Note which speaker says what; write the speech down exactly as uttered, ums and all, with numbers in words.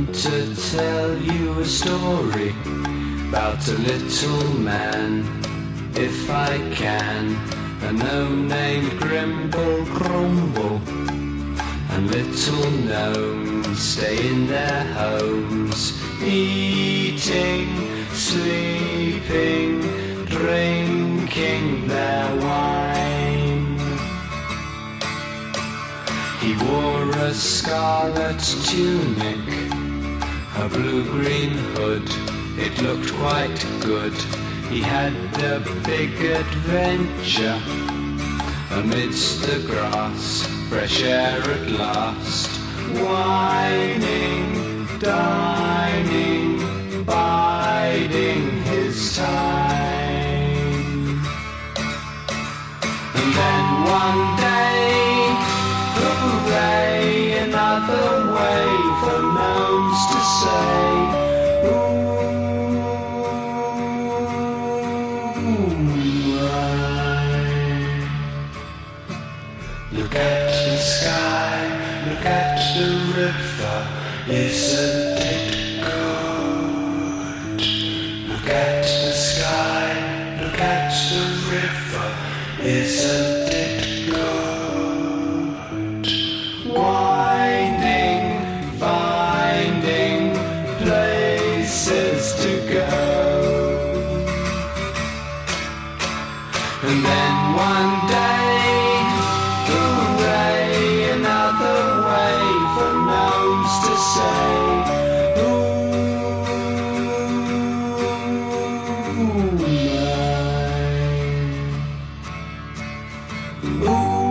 Speaker 1: want to tell you a story about a little man, if I can. A gnome named Grimble Grumble, and little gnomes stay in their homes, eating, sleeping, drinking their wine. He wore a scarlet tunic, a blue-green hood, it looked quite good. He had a big adventure amidst the grass, fresh air at last, whining, dining, biding his time. And then one day, hooray, another way for gnomes to say, ooh. Look at the sky, look at the river, isn't it good? Look at the sky, look at the river, isn't it good? Winding, finding places to go. And then one day, to say, ooh, my, ooh.